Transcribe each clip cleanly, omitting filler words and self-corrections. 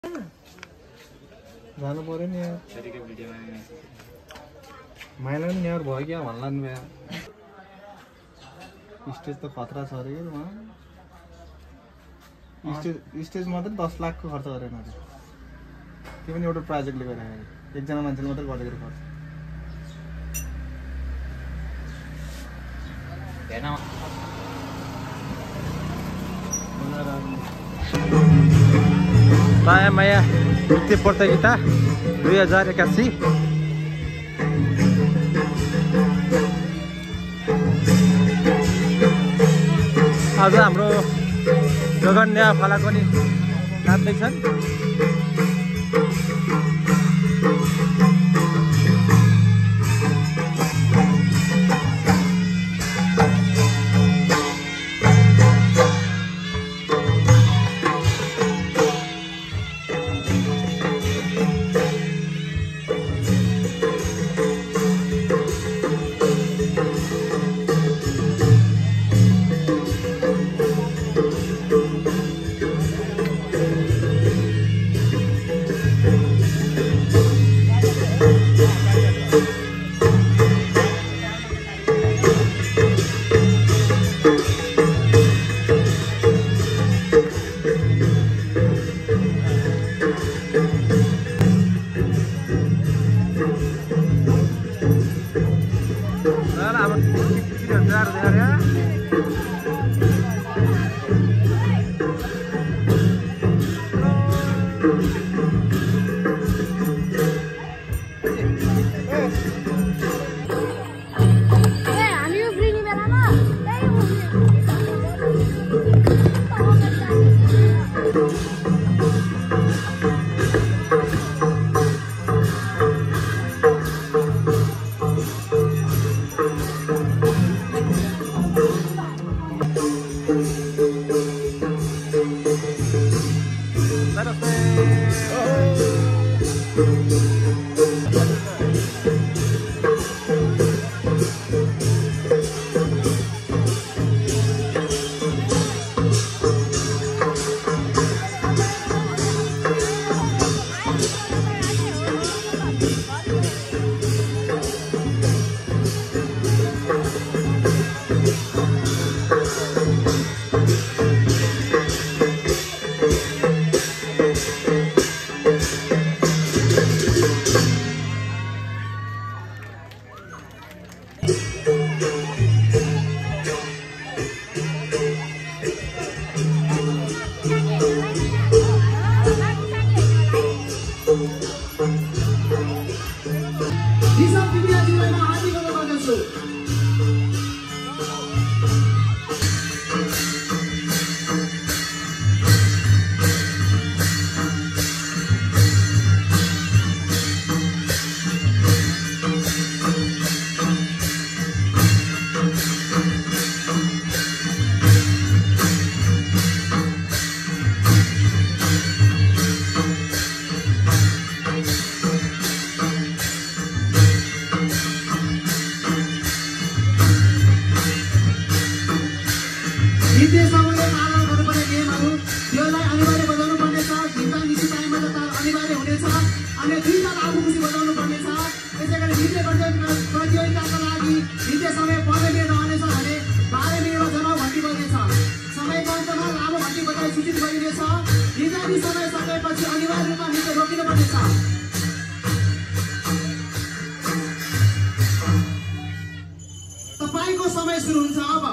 जानु पर्यो नि यार माइला नि यार भयो क्या भन्ला नि यार स्टेज त खतरा छ अरे वहाँ स्टेज मात्रै 10 लाख को खर्च गरेन अरे त्यो पनि एउटा प्रोजेक्टले गर्दाखेरि एकजना मान्छेले मात्रै गरेको खर्च हैन Saya Maya Nृत्य प्रतियोगिता 2081 आज हाम्रो जगन्या फलाकोनी नाच्दैछन् तपाईको समय सुरु हुन्छ अब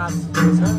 क्लास हुन्छ।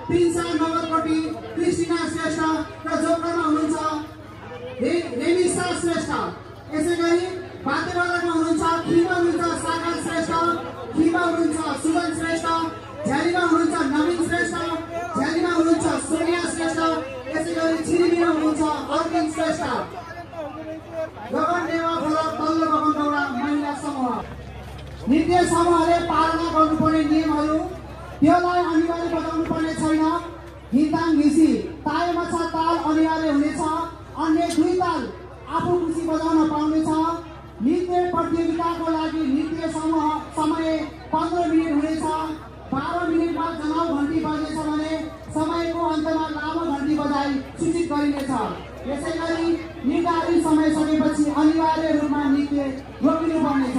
प्रिन्सा नगरकोटी क्रिस्टिना श्रेष्ठ र जोकरमा हुनुहुन्छ रेमिसा श्रेष्ठ। यसै गरी बातेवालामा हुनुहुन्छ खिमा हुनुहुन्छ सागर श्रेष्ठ, खिमा हुनुहुन्छ सुमन श्रेष्ठ, झ्यालीमा हुनुहुन्छ नवीन श्रेष्ठ, झ्यालीमा हुनुहुन्छ सोनिया श्रेष्ठ। यसै गरी छिरिमीमा हुनुहुन्छ अर्किन श्रेष्ठ। गगन नेवा खोला तल्लो गगनगौडा महिला समूह। नृत्य समूहले पालना गर्नुपर्ने नियमहरू, त्यसलाई अनिवार्य बताउनु पर्ने छैन। हिताङ घिसी तालमा ताल अनिवार्य हुनेछ। अन्य 2 ताल आफू खुसी बजाउन पाउनेछ। नृत्य प्रतियोगिताको लागि नृत्य समूह समय 15 मिनेट हुनेछ। 12 मिनेटमा जनाउ घन्टी बज्नेछ भने समयको अन्तमा लामो घन्टी बजाई सूचित गरिनेछ। यसै गरी निर्धारित समय सकेपछि अनिवार्य रूपमा नृत्य रोकिनु पर्नेछ।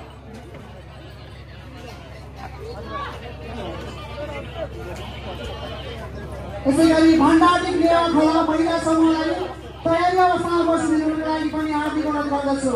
यसै गरी भण्डारी नेवा खोला महिला समूहलाई तयारी अवस्थामा बस्नुको लागि पनि हार्दिक अनुरोध गर्दछु।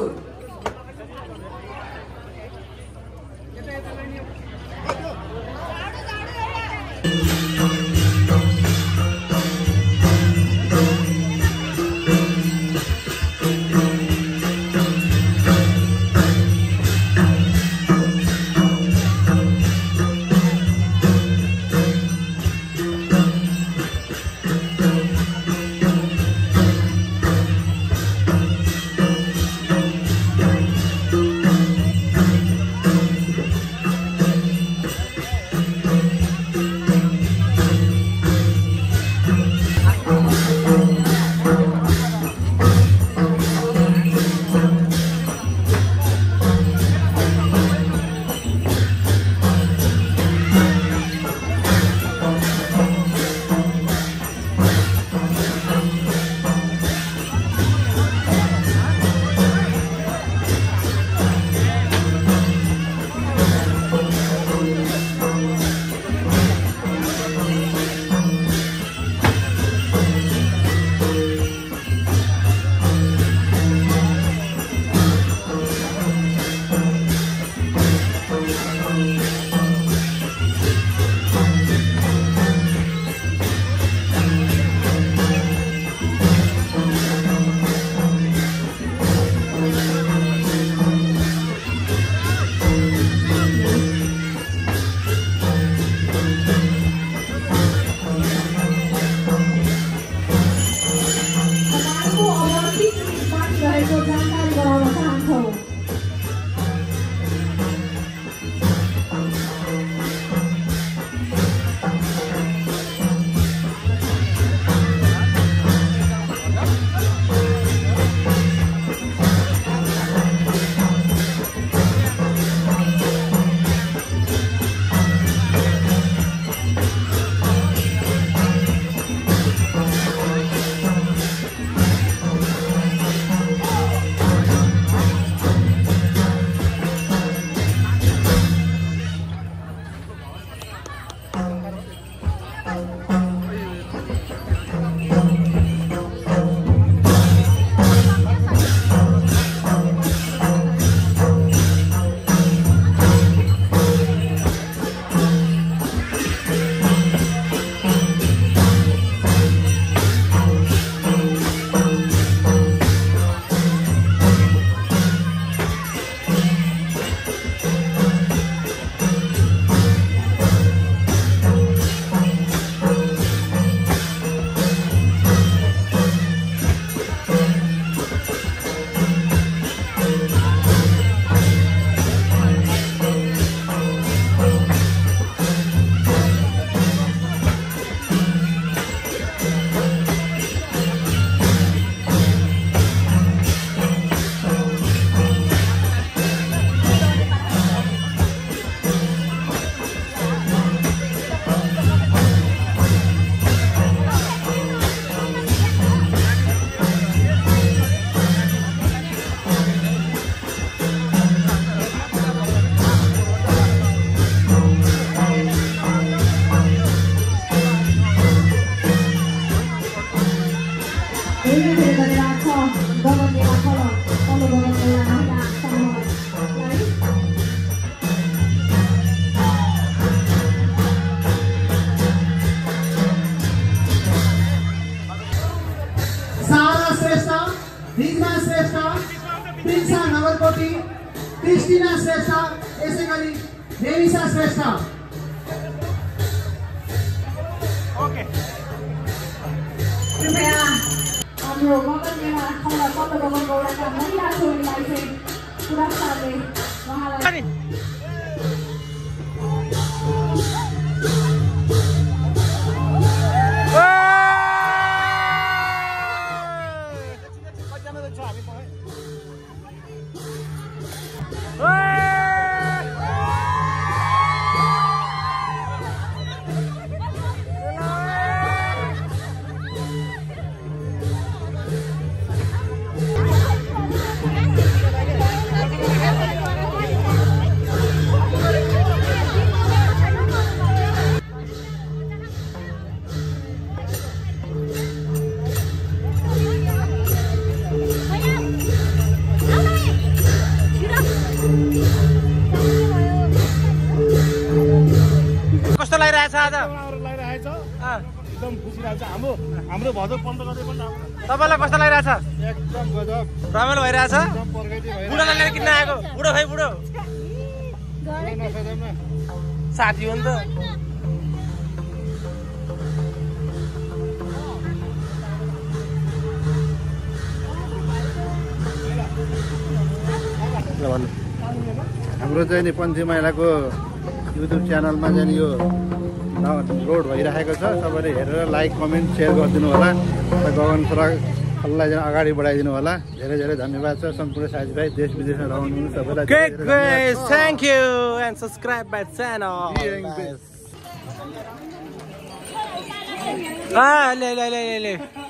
रिजना श्रेष्ठ प्रिन्सा नगरकोटी क्रिस्टिना श्रेष्ठ यसै गरी रेमिसा श्रेष्ठ कृपया हाम्रो मगनमा खौला पल्लो गगन गौडाका महिला छोरीलाई चाहिँ पुरस्कारले उहाँलाई कस्तो लागिरहेछ आज? एकदम खुसी लाग्छ। हाम्रो भजो बन्द गर्दै पनि तपाईँलाई कस्तो लागिरहेछ? एकदम गजब रमाइलो भइरहेछ? प्रगति भइरहेछ। बुढोलाई लिएर किन आएको? बुढो भाइ बुढो साथी हो नि त। हाम्रो चाहिँ नि पन्ची महिलाको युट्युब च्यानलमा चाहिँ यो रोड भइरहेको छ। सबैले हेरेर लाइक कमेन्ट सेयर गरिदिनु होला र गगन खोलालाई चाहिँ अगाडि बढाइदिनु होला। धेरै धेरै धन्यवाद छ सम्पूर्ण साथीभाइ देश विदेशमा रहनु सबैलाई। Thank you and subscribe my channel. ले